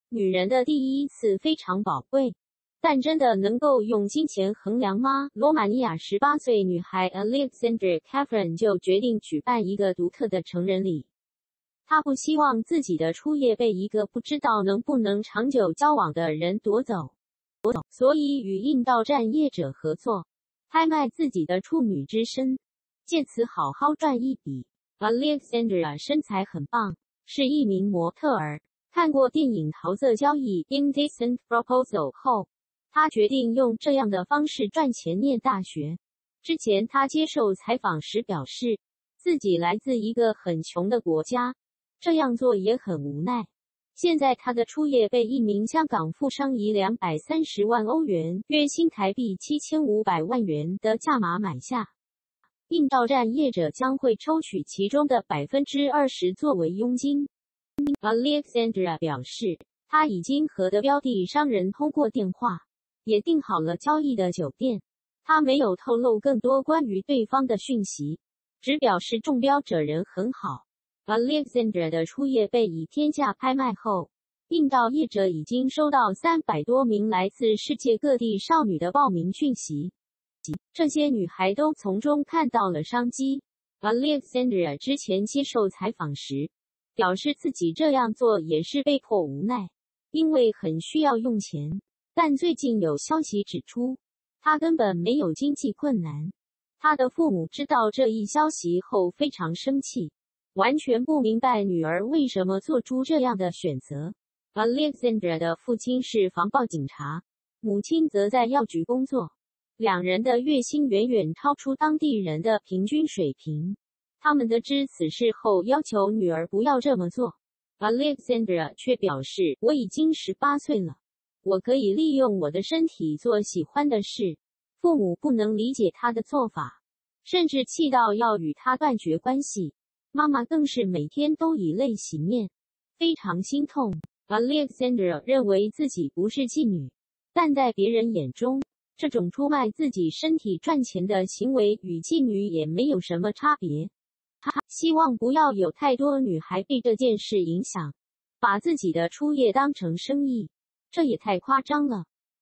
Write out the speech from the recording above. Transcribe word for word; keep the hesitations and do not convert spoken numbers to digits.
女人的第一次非常宝贵，但真的能够用金钱衡量吗？罗马尼亚十八岁女孩 Alexandra Catherine 就决定举办一个独特的成人礼。她不希望自己的初夜被一个不知道能不能长久交往的人夺走，所以与印到站业者合作，拍卖自己的处女之身，借此好好赚一笔。Alexandra 身材很棒，是一名模特儿。看过电影《桃色交易》Indecent Proposal 后，他决定用这样的方式赚钱念大学。之前他接受采访时表示，自己来自一个很穷的国家，这样做也很无奈。现在他的初夜被一名香港富商以两百三十万欧元，约新台币七千五百万元的价码买下。印到站业者将会抽取其中的 百分之二十 作为佣金。Alexandra 表示，他已经和的标的商人通过电话，也订好了交易的酒店。他没有透露更多关于对方的讯息，只表示中标者人很好。Alexandra 的初夜被以天价拍卖后，印到业者已经收到三百多名来自世界各地少女的报名讯息，这些女孩都从中看到了商机。Alexandra 之前接受采访时表示自己这样做也是被迫无奈，因为很需要用钱。但最近有消息指出，他根本没有经济困难。他的父母知道这一消息后非常生气，完全不明白女儿为什么做出这样的选择。Alexandra 的父亲是防暴警察，母亲则在药局工作，两人的月薪远远超出当地人的平均水平。他们得知此事后要求女儿不要这么做。Alexandra 却表示，我已经十八岁了，我可以利用我的身体做喜欢的事。父母不能理解他的做法，甚至气到要与他断绝关系。妈妈更是每天都以泪洗面，非常心痛。Alexandra 认为自己不是妓女，但在别人眼中，这种出卖自己身体赚钱的行为与妓女也没有什么差别。他希望不要有太多女孩被这件事影响，把自己的初夜当成生意，这也太夸张了。